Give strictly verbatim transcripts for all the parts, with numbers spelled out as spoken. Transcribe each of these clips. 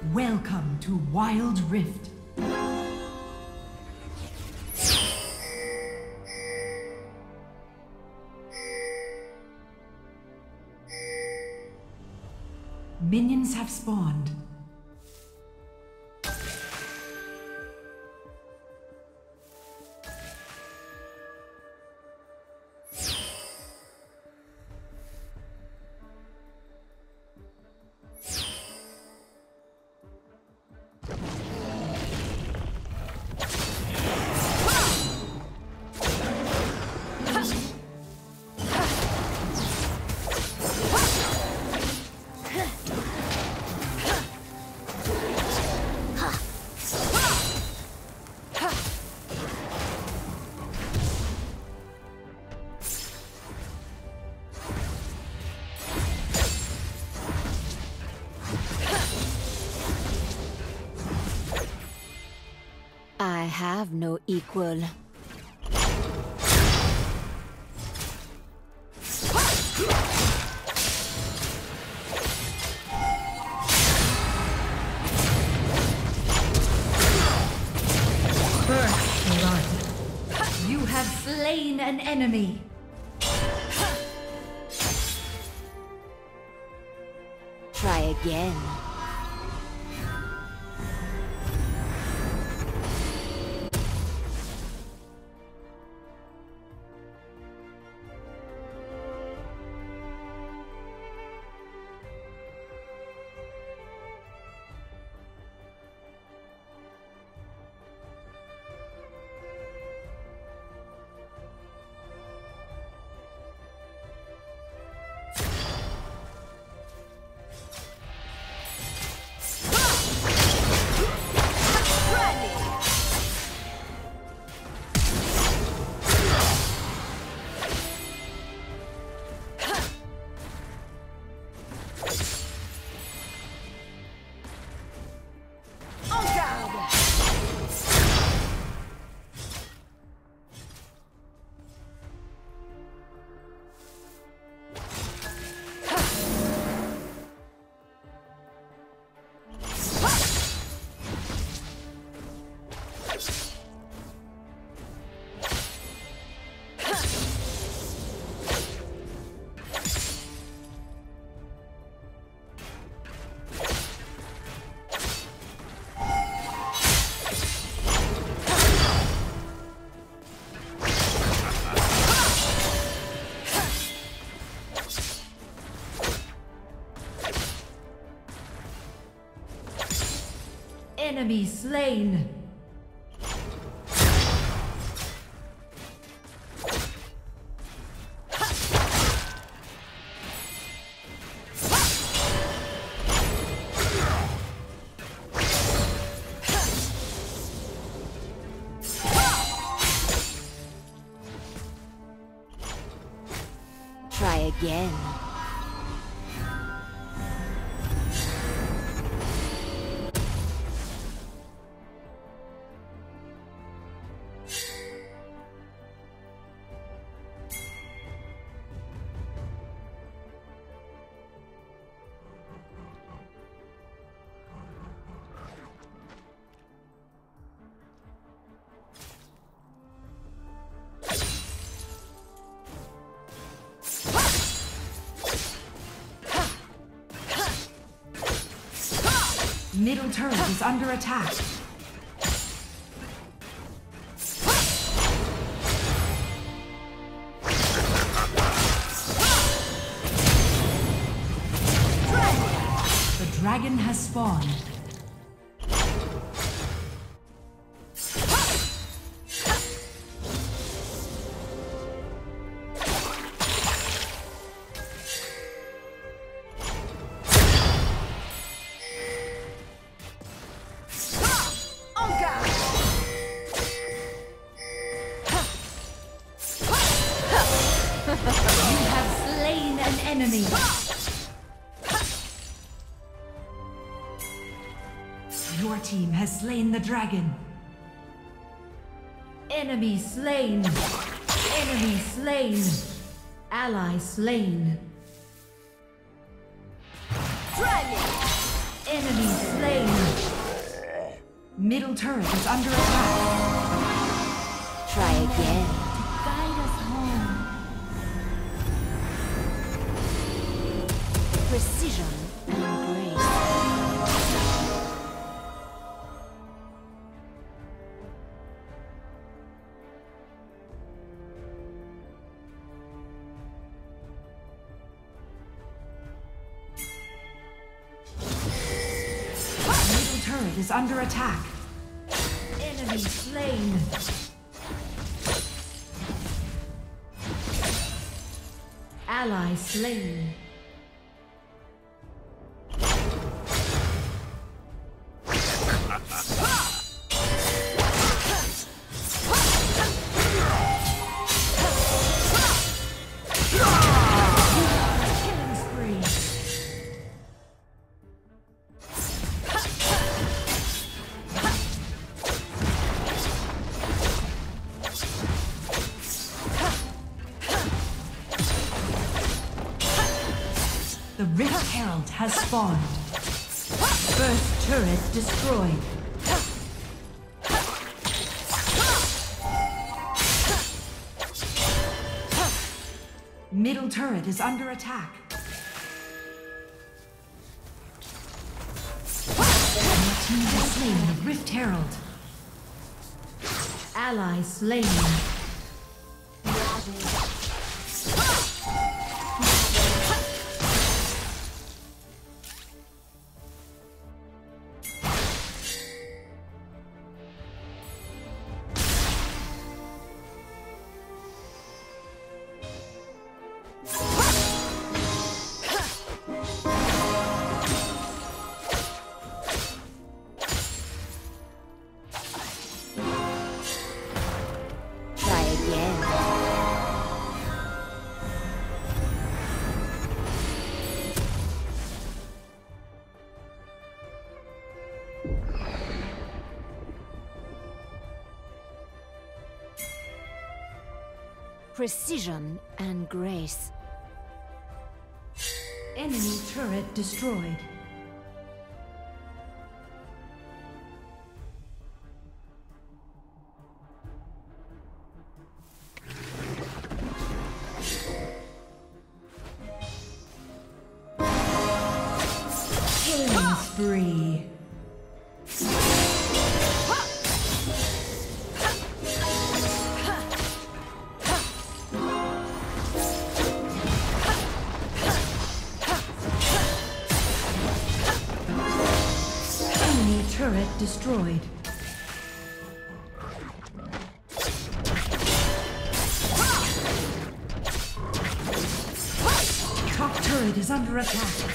Welcome to Wild Rift. Minions have spawned. I have no equal. First blood. You have slain an enemy. Try again. Enemy slain. Try again. Middle turret is under attack. The dragon has spawned. Enemy. Your team has slain the dragon. Enemy slain. Enemy slain. Ally slain. Dragon. Enemy slain. Middle turret is under attack. Try again. Guide us home. Precision and grace. Middle turret is under attack. Enemy slain. Ally slain. The Rift Herald has spawned. First turret destroyed. Middle turret is under attack. Your team has slain the Rift Herald. Ally slain. Precision and grace. Enemy turret destroyed. Killing spree. Turret destroyed. Top turret is under attack.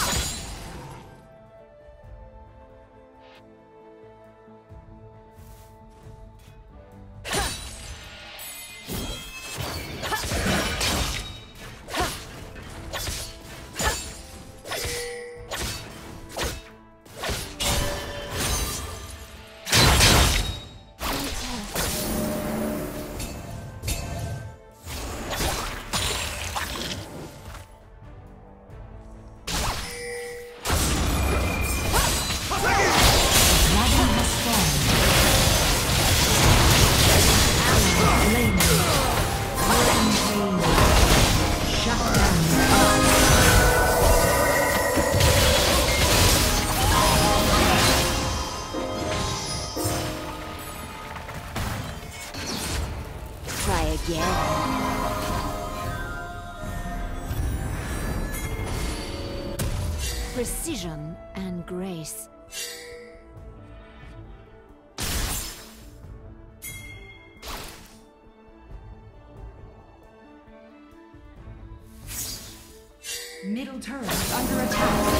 Precision and grace. Middle turret is under attack.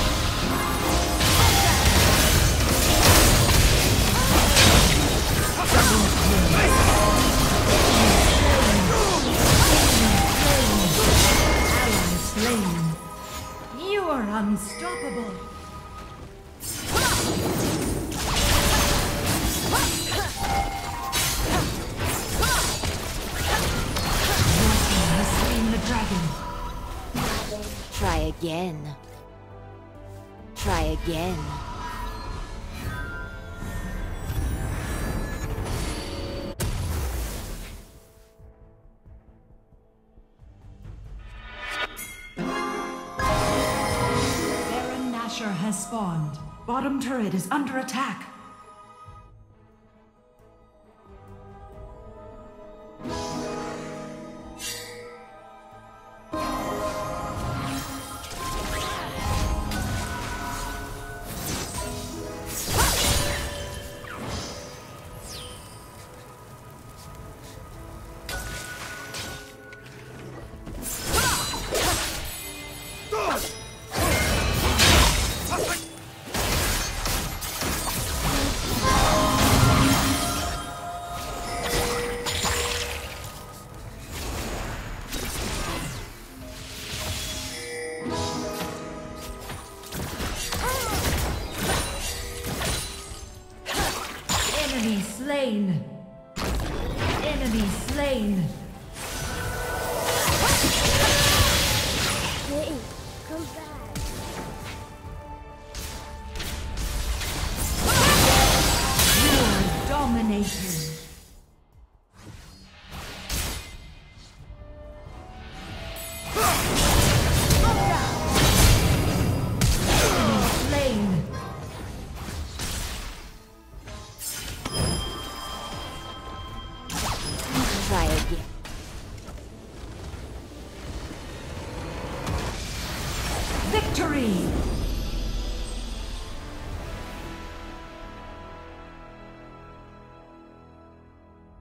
Unstoppable. Has slain the dragon. Try again. Try again. Baron Nashor has spawned. Bottom turret is under attack. Enemy slain. Enemy slain.